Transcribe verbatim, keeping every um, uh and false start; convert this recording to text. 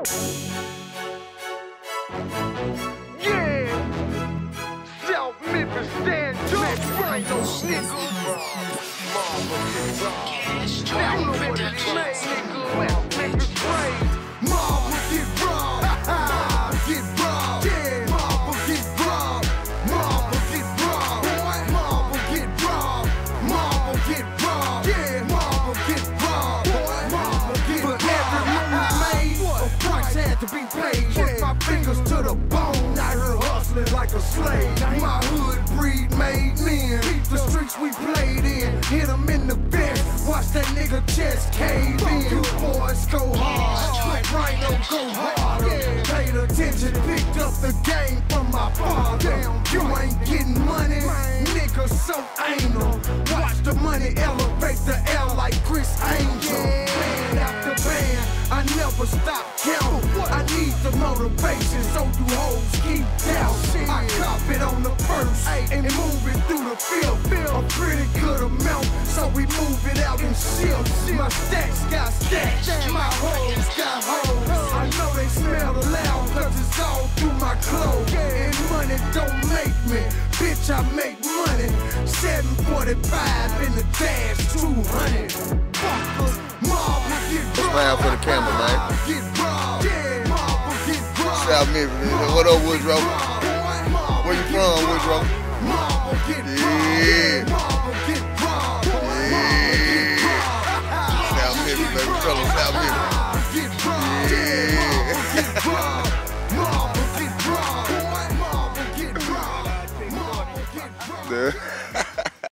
Yeah, South Memphis stand up, Rhino nigga. Now you know what it is, nigga. West Memphis rain. Marvel get robbed, get robbed. Yeah, Marvel get robbed, Marvel get robbed. Marvel get robbed, Marvel get robbed. Yeah, Marvel get robbed, Marvel get robbed. For every move made, a price had to be paid. Put my fingers to the bone, out here hustling like a slave. My hood breed made men, beat the streets we played in. Hit them in the vest, watch that nigga chest cave in. You boys go hard, but Rhino go harder. Paid attention, picked up the game from my father. You ain't getting money, nigga so anal. Watch the money elevate the L like Chris Angel. Band after band, I never stop counting. I need the motivation so you hoes keep down. I cop it on the first and move it through the field. A pretty good amount, so we move it out in shifts. My stacks got stacks, my hoes got hoes. I know they smell loud cause it's all through my clothes. And money don't make me, bitch I make money. seven forty-five in the dash, two hundred. Smile for the camera, man. South Memphis. What up, Woodrow? Where you from, Woodrow? Yeah.